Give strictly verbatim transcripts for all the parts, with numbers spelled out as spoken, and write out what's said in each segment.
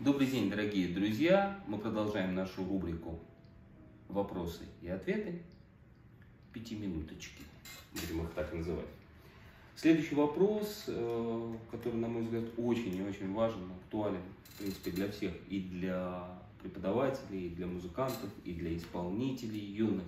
Добрый день, дорогие друзья! Мы продолжаем нашу рубрику «Вопросы и ответы». Пятиминуточки, будем их так называть. Следующий вопрос, который, на мой взгляд, очень и очень важен, актуален, в принципе, для всех, и для преподавателей, и для музыкантов, и для исполнителей юных.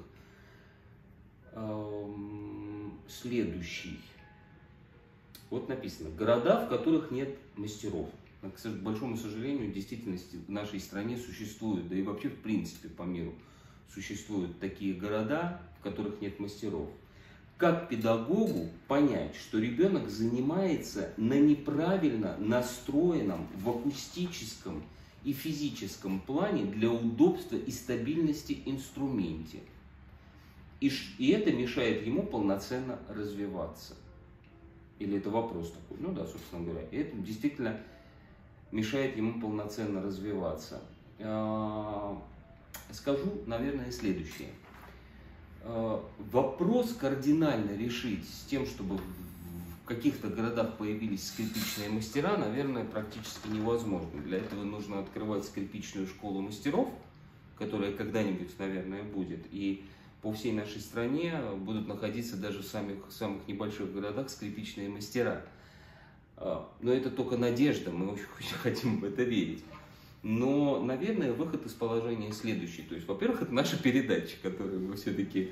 Следующий. Вот написано: города, в которых нет мастеров. К большому сожалению, в действительности в нашей стране существуют, да и вообще в принципе по миру существуют такие города, в которых нет мастеров. Как педагогу понять, что ребенок занимается на неправильно настроенном в акустическом и физическом плане для удобства и стабильности инструменте? И, и это мешает ему полноценно развиваться. Или это вопрос такой? Ну да, собственно говоря. И это действительно мешает ему полноценно развиваться. Скажу, наверное, следующее. Вопрос кардинально решить с тем, чтобы в каких-то городах появились скрипичные мастера, наверное, практически невозможно. Для этого нужно открывать скрипичную школу мастеров, которая когда-нибудь, наверное, будет. И по всей нашей стране будут находиться даже в самых, самых небольших городах скрипичные мастера. Но это только надежда, мы очень, очень хотим в это верить. Но, наверное, выход из положения следующий. То есть, во-первых, это наша передача, которую мы все-таки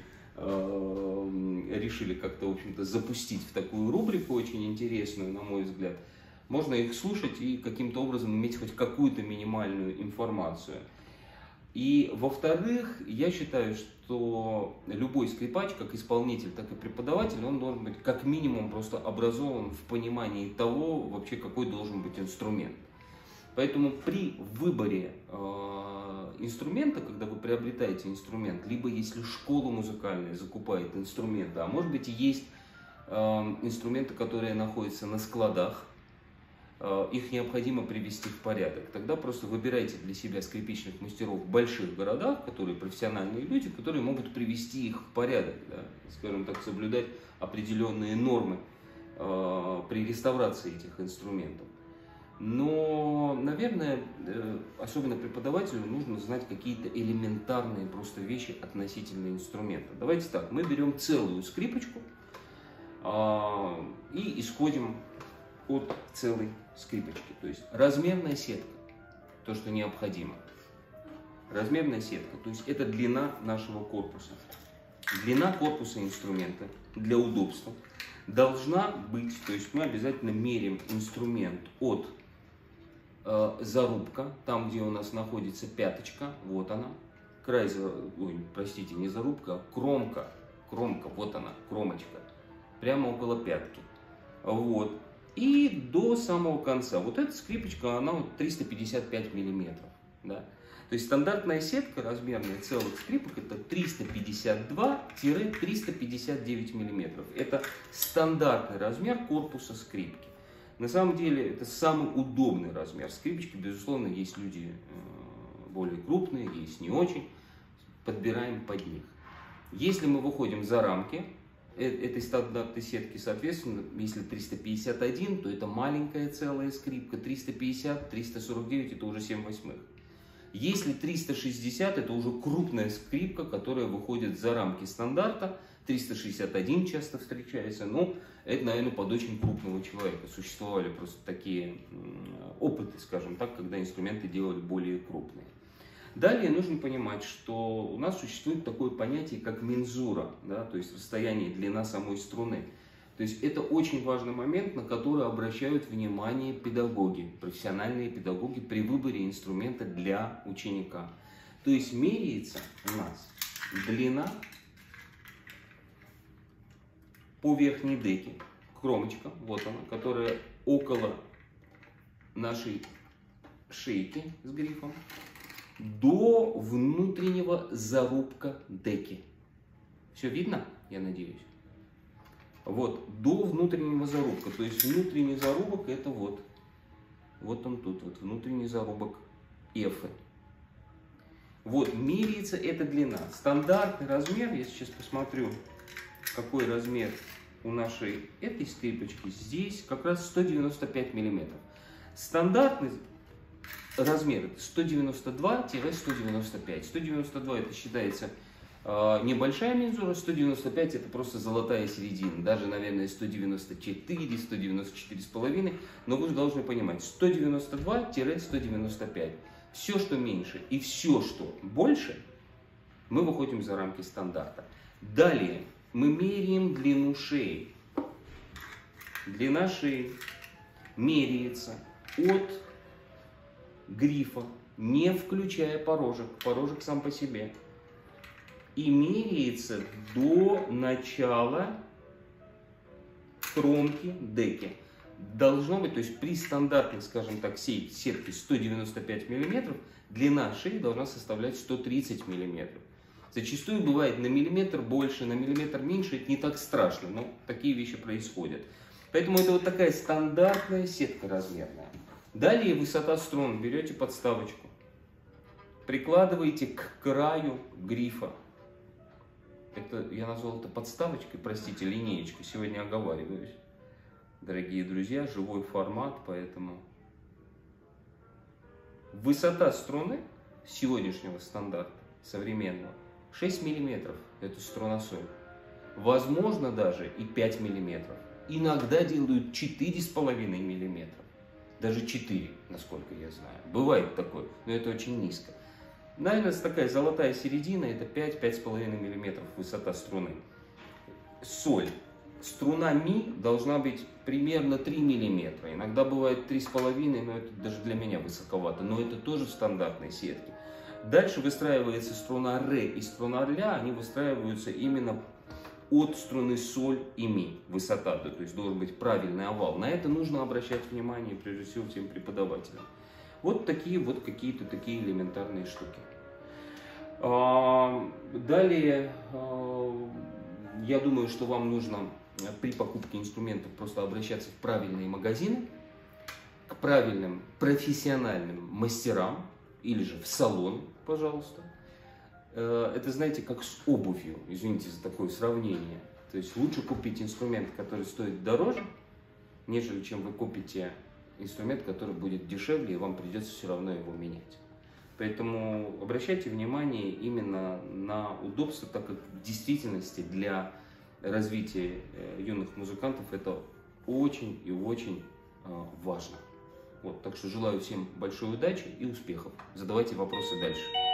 э, решили как-то, в общем-то, запустить в такую рубрику, очень интересную, на мой взгляд. Можно их слушать и каким-то образом иметь хоть какую-то минимальную информацию. И, во-вторых, я считаю, что любой скрипач, как исполнитель, так и преподаватель, он должен быть как минимум просто образован в понимании того, вообще какой должен быть инструмент. Поэтому при выборе э, инструмента, когда вы приобретаете инструмент, либо если школа музыкальная закупает инструменты, а может быть и есть э, инструменты, которые находятся на складах, их необходимо привести в порядок. Тогда просто выбирайте для себя скрипичных мастеров в больших городах, которые профессиональные люди, которые могут привести их в порядок, да, скажем так, соблюдать определенные нормы э, при реставрации этих инструментов. Но, наверное, э, особенно преподавателю нужно знать какие-то элементарные просто вещи относительно инструмента. Давайте так, мы берем целую скрипочку э, и исходим от целой скрипочки. То есть размерная сетка, то, что необходимо. Размерная сетка, то есть это длина нашего корпуса. Длина корпуса инструмента для удобства должна быть, то есть мы обязательно меряем инструмент от э, зарубка, там, где у нас находится пяточка, вот она, край, ой, простите, не зарубка, а кромка, кромка, вот она, кромочка, прямо около пятки. Вот. И до самого конца. Вот эта скрипочка, она вот триста пятьдесят пять миллиметров. Да? То есть стандартная сетка размерная целых скрипок это триста пятьдесят два — триста пятьдесят девять миллиметров. Это стандартный размер корпуса скрипки. На самом деле это самый удобный размер скрипочки. Безусловно, есть люди более крупные, есть не очень. Подбираем под них. Если мы выходим за рамки этой стандартной сетки, соответственно, если триста пятьдесят один, то это маленькая целая скрипка, триста пятьдесят — триста сорок девять это уже семь восьмых. Если триста шестьдесят, это уже крупная скрипка, которая выходит за рамки стандарта, триста шестьдесят один часто встречается, но это, наверное, под очень крупного человека. Существовали просто такие опыты, скажем так, когда инструменты делали более крупные. Далее нужно понимать, что у нас существует такое понятие, как мензура, да, то есть расстояние, длина самой струны. То есть это очень важный момент, на который обращают внимание педагоги, профессиональные педагоги при выборе инструмента для ученика. То есть меряется у нас длина по верхней деке, кромочка, вот она, которая около нашей шейки с грифом, до внутреннего зарубка деки. Все видно, я надеюсь? Вот, до внутреннего зарубка. То есть внутренний зарубок это вот. Вот он тут, вот внутренний зарубок эфы. Вот, меряется эта длина. Стандартный размер, я сейчас посмотрю, какой размер у нашей этой скрипочки. Здесь как раз сто девяносто пять миллиметров. Стандартный размер сто девяносто два — сто девяносто пять. сто девяносто два это считается э, небольшая мензура, сто девяносто пять это просто золотая середина. Даже, наверное, сто девяносто четыре, сто девяносто четыре с половиной. Но вы же должны понимать, сто девяносто два — сто девяносто пять. Все, что меньше и все, что больше, мы выходим за рамки стандарта. Далее мы меряем длину шеи. Длина шеи меряется от грифа, не включая порожек, порожек сам по себе, и меряется до начала кромки деки. Должно быть, то есть при стандартной, скажем так, сетке сто девяносто пять миллиметров, длина шеи должна составлять сто тридцать миллиметров. Зачастую бывает на миллиметр больше, на миллиметр меньше, это не так страшно, но такие вещи происходят. Поэтому это вот такая стандартная сетка размерная. Далее высота струн. Берете подставочку, прикладываете к краю грифа. Это, я назвал это подставочкой, простите, линеечкой. Сегодня оговариваюсь. Дорогие друзья, живой формат, поэтому... Высота струны сегодняшнего стандарта, современного, шесть миллиметров. Это струносоль. Возможно даже и пять миллиметров. Иногда делают четыре с половиной миллиметра. Даже четыре, насколько я знаю. Бывает такое, но это очень низко. Наверное, такая золотая середина, это пять — пять с половиной миллиметров высота струны. Соль. Струна ми должна быть примерно три миллиметра. Иногда бывает три с половиной, но это даже для меня высоковато. Но это тоже в стандартной сетке. Дальше выстраивается струна ре и струна ля. Они выстраиваются именно от струны соль и ми. Высота, то есть должен быть правильный овал. На это нужно обращать внимание, прежде всего, всем преподавателям. Вот такие вот какие-то такие элементарные штуки. Далее, я думаю, что вам нужно при покупке инструментов просто обращаться в правильные магазины, к правильным профессиональным мастерам или же в салон, пожалуйста. Это, знаете, как с обувью, извините за такое сравнение. То есть лучше купить инструмент, который стоит дороже, нежели чем вы купите инструмент, который будет дешевле, и вам придется все равно его менять. Поэтому обращайте внимание именно на удобство, так как в действительности для развития юных музыкантов это очень и очень важно. Вот, так что желаю всем большой удачи и успехов. Задавайте вопросы дальше.